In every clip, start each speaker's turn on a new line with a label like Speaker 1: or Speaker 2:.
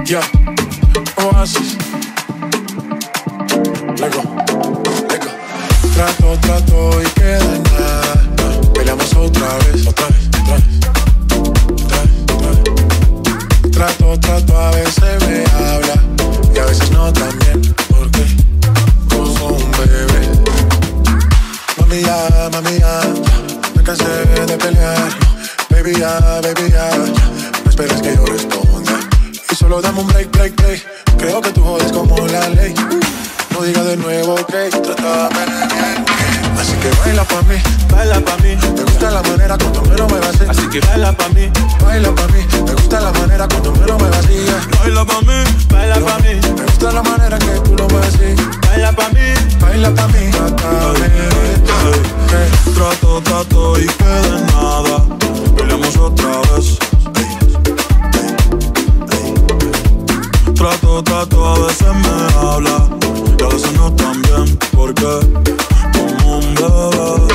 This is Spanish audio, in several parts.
Speaker 1: Yeah, Oasis. Lego. Trato y queda en nada. Peleamos otra vez. Trato, a veces me habla y a veces no también. ¿Por qué? Como un bebé. Mami ya, me cansé de pelear. Baby ya, no esperes que yo responda. Y solo dame un break. Creo que tú jodes como la ley. No digas de nuevo, ok, trátame bien. Así que baila pa' mí. Me gusta la manera cuando me lo muevas así.
Speaker 2: Así que baila pa' mí.
Speaker 1: Me gusta la manera cuando me lo muevas así.
Speaker 2: Baila pa' mí.
Speaker 1: Me gusta la manera que tú lo mueves así.
Speaker 2: Baila pa' mí.
Speaker 1: Trátame.
Speaker 2: Trato y queda en nada. Peleamos otra vez. Trato, a veces me habla y a veces no tan bien. Porque como un bebé.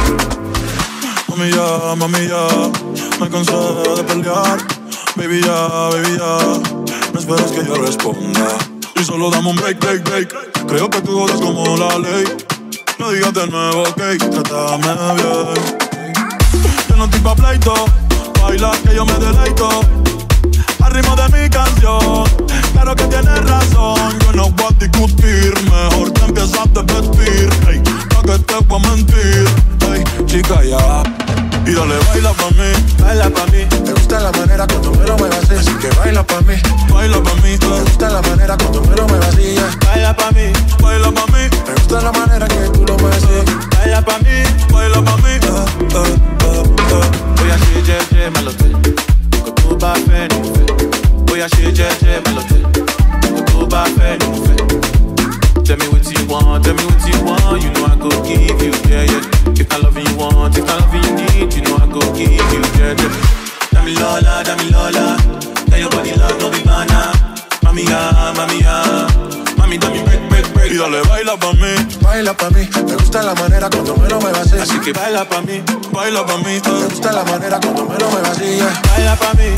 Speaker 2: Mami ya, me cansé de pelear. Baby ya, no esperes que yo responda. Y solo dame un break. Creo que tú jodes como la ley. No digas de nuevo, ok, trátame bien. Yo no estoy pa' pleito, baila que yo me deleito. Al ritmo de mi canción, claro que tienes razón. Yo no voy a discutir, mejor te empiezas a vestir. Ey, pa' que te voy a mentir. Ey, chica ya, y dale baila pa' mí.
Speaker 1: Me gusta la manera cuando me lo muevas así. Así que baila pa' mí.
Speaker 2: Me
Speaker 1: gusta la manera cuando me lo muevas así.
Speaker 2: Baila pa' mí.
Speaker 1: Me gusta la manera que tú lo mueves así.
Speaker 2: Baila pa' mí. Bóyá ṣe jẹ́jẹ́ má lọ tẹ̀, kò tó bá fẹ́ ni mo fẹ́. Bóyá ṣe jẹ́jẹ́ má lọ tẹ̀, kò tó bá fẹ́ ni mo fẹ́. Tell me what you want, you know I go give you, yeah. If not loving you want, if not loving you need, you know I go give you, yeah. Dami Lola, tell your body love, no be banana. Mami ya, mami dame break. Y dale baila pa' mí.
Speaker 1: Me gusta la manera cuando me lo muevas así.
Speaker 2: Así que baila pa' mí.
Speaker 1: Me gusta la manera cuando me lo muevas así.
Speaker 2: Baila pa' mí.